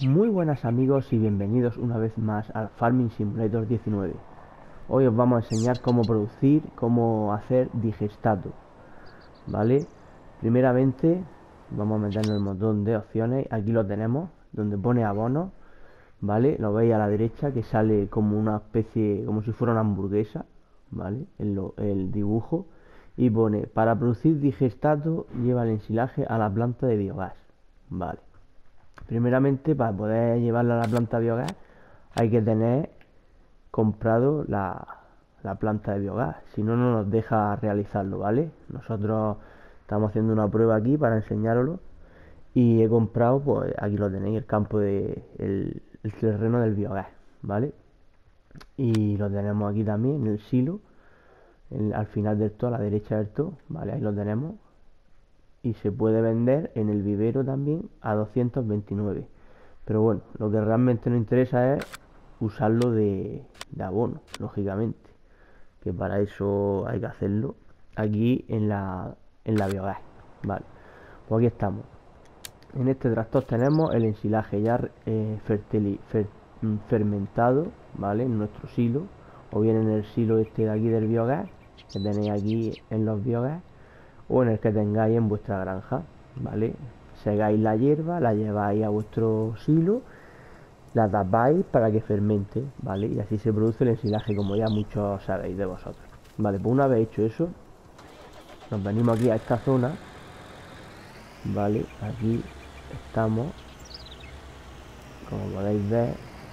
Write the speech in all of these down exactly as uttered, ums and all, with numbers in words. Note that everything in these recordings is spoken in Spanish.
Muy buenas amigos y bienvenidos una vez más al Farming Simulator diecinueve. Hoy os vamos a enseñar cómo producir, cómo hacer digestato, ¿vale? Primeramente vamos a meternos en el montón de opciones. Aquí lo tenemos, donde pone abono, ¿vale? Lo veis a la derecha que sale como una especie, como si fuera una hamburguesa, ¿vale? El, lo, el dibujo. Y pone, para producir digestato lleva el ensilaje a la planta de biogás, ¿vale? Primeramente, para poder llevarla a la planta de biogás, hay que tener comprado la, la planta de biogás. Si no, no nos deja realizarlo, ¿vale? Nosotros estamos haciendo una prueba aquí para enseñaroslo. Y he comprado, pues aquí lo tenéis, el campo de el, el terreno del biogás, ¿vale? Y lo tenemos aquí también en el silo, en, al final del todo, a la derecha del todo, ¿vale? Ahí lo tenemos. Y se puede vender en el vivero también a doscientos veintinueve. Pero bueno, lo que realmente nos interesa es usarlo de, de abono, lógicamente, que para eso hay que hacerlo aquí en la, en la biogás. Vale, pues aquí estamos. En este tractor tenemos el ensilaje ya eh, fertili, fer, fermentado, ¿vale? En nuestro silo, o bien en el silo este de aquí del biogás, que tenéis aquí en los biogás, o en el que tengáis en vuestra granja, ¿vale? Segáis la hierba, la lleváis a vuestro silo, la tapáis para que fermente, ¿vale? Y así se produce el ensilaje, como ya muchos sabéis de vosotros. Vale, pues una vez hecho eso, nos venimos aquí a esta zona, ¿vale? Aquí estamos, como podéis ver,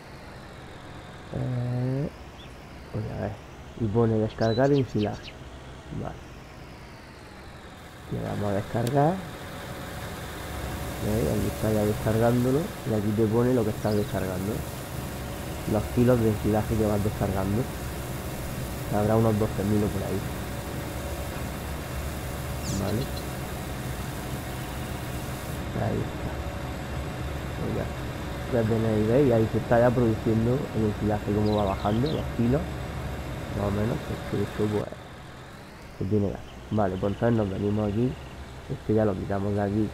eh, pues a ver, y pone descargar ensilaje, ¿vale? Le damos a descargar. ¿Veis? Aquí está ya descargándolo y aquí te pone lo que estás descargando, los kilos de ensilaje que vas descargando. Habrá unos doce mil por ahí, vale, ahí está. Pues ya, ya tenéis, ¿veis? Ahí se está ya produciendo el ensilaje, como va bajando los kilos, más o menos, porque eso pues se tiene que hacer. Vale, pues entonces nos venimos aquí, este ya lo quitamos de aquí.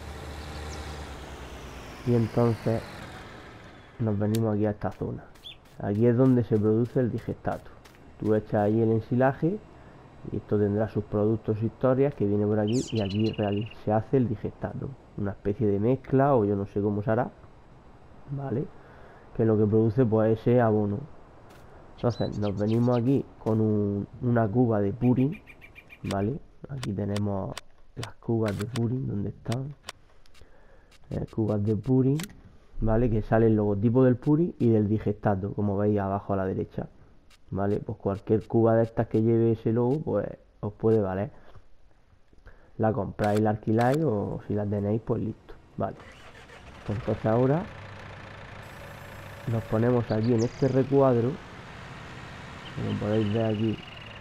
Y entonces nos venimos aquí a esta zona. Aquí es donde se produce el digestato. Tú echas ahí el ensilaje y esto tendrá sus productos e historias que viene por aquí, y aquí se hace el digestato, una especie de mezcla, o yo no sé cómo se hará, ¿vale? Que lo que produce pues ese abono. Entonces nos venimos aquí con un, una cuba de pudding, ¿vale? Aquí tenemos las cubas de pudding, ¿dónde están? Eh, cubas de pudding, ¿vale? Que sale el logotipo del pudding y del digestato, como veis abajo a la derecha, ¿vale? Pues cualquier cuba de estas que lleve ese logo, pues os puede valer. La compráis, la alquiláis, o si la tenéis, pues listo, ¿vale? Pues entonces ahora nos ponemos aquí en este recuadro, como podéis ver aquí,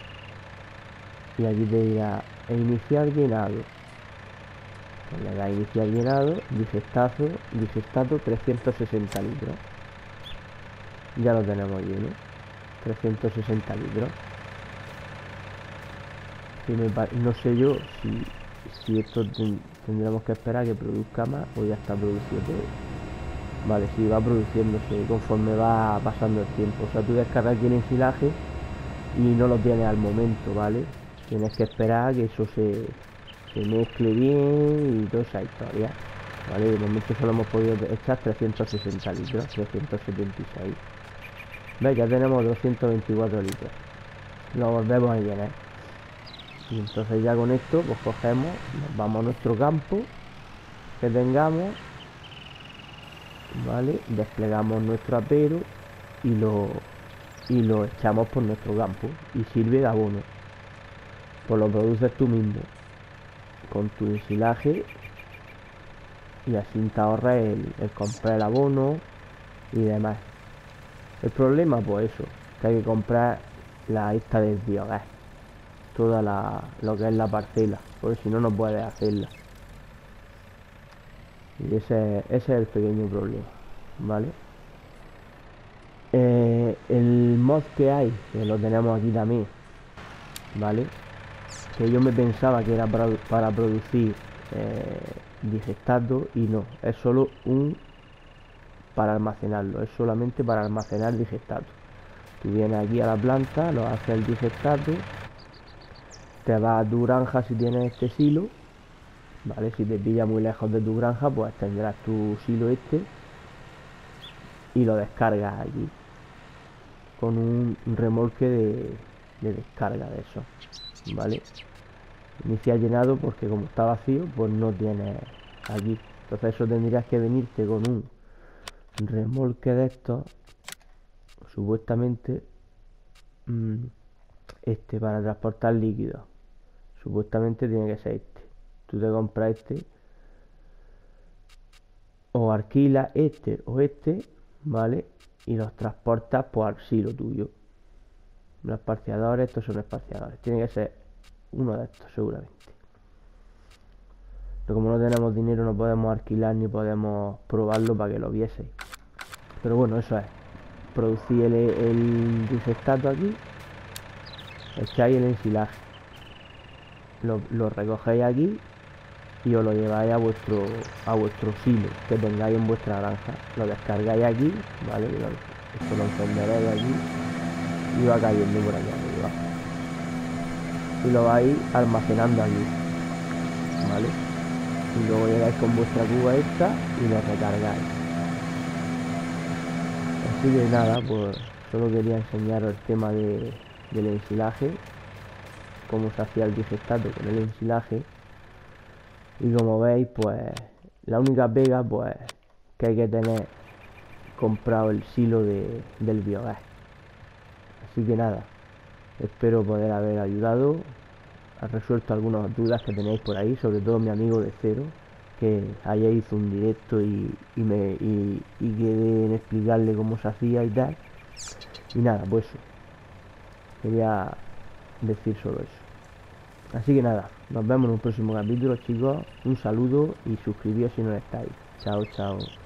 y aquí te dirá iniciar llenado. Pues le da iniciar llenado, digestato, digestato trescientos sesenta litros. Ya lo tenemos lleno, trescientos sesenta litros. Y me no sé yo si, si esto ten tendremos que esperar a que produzca más, o ya está producido todo. Vale, si sí, va produciéndose conforme va pasando el tiempo. O sea, tú descargas aquí el ensilaje y no lo tienes al momento, ¿vale? Tienes que esperar a que eso se, se mezcle bien y toda esa historia, ¿vale? De momento solo hemos podido echar trescientos sesenta litros, trescientos setenta y seis. ¿Veis? Ya tenemos doscientos veinticuatro litros. Lo volvemos a llenar. Y entonces ya con esto pues cogemos, nos vamos a nuestro campo que tengamos, ¿vale? Desplegamos nuestro apero y lo, y lo echamos por nuestro campo y sirve de abono. Pues lo produces tú mismo con tu ensilaje y así te ahorras el, el comprar el abono y demás. El problema pues eso, que hay que comprar la esta del biogás, toda la, lo que es la parcela, porque si no no puedes hacerla. Y ese, ese es el pequeño problema, ¿vale? Eh, el mod que hay, que lo tenemos aquí también, ¿vale? Que yo me pensaba que era para, para producir eh, digestato, y no, es solo un para almacenarlo, es solamente para almacenar digestato. Tú vienes aquí a la planta, lo haces el digestato, te vas a tu granja si tienes este silo, ¿vale? Si te pilla muy lejos de tu granja, pues tendrás tu silo este y lo descargas aquí con un remolque de, de descarga de eso, ¿vale? Inicia llenado porque como está vacío, pues no tienes aquí. Entonces eso tendrías que venirte con un remolque de estos, supuestamente mmm, este para transportar líquidos. Supuestamente tiene que ser este. Tú te compras este o alquilas este o este, ¿vale? Y los transportas pues al silo tuyo. Los espaciadores, estos son espaciadores. Tiene que ser uno de estos seguramente. Pero como no tenemos dinero no podemos alquilar ni podemos probarlo para que lo vieseis. Pero bueno, eso es. Producir el, el digestato aquí. Echáis el ensilaje. Lo, lo recogéis aquí y os lo lleváis a vuestro a vuestro silo que tengáis en vuestra granja. Lo descargáis aquí, ¿vale? Lo, esto lo encenderéis aquí y va cayendo por allá arriba. Y lo vais almacenando aquí, ¿vale? Y luego llegáis con vuestra cuba esta y lo recargáis. Así que nada, pues solo quería enseñaros el tema de, del ensilaje, cómo se hacía el digestato con el ensilaje. Y como veis, pues la única pega, pues que hay que tener comprado el silo de, del biogás. Así que nada, espero poder haber ayudado, ha resuelto algunas dudas que tenéis por ahí, sobre todo mi amigo de Cero, que ayer hizo un directo y, y, me, y, y quedé en explicarle cómo se hacía y tal. Y nada, pues eso, quería decir solo eso. Así que nada, nos vemos en un próximo capítulo, chicos. Un saludo y suscribíos si no estáis. Chao, chao.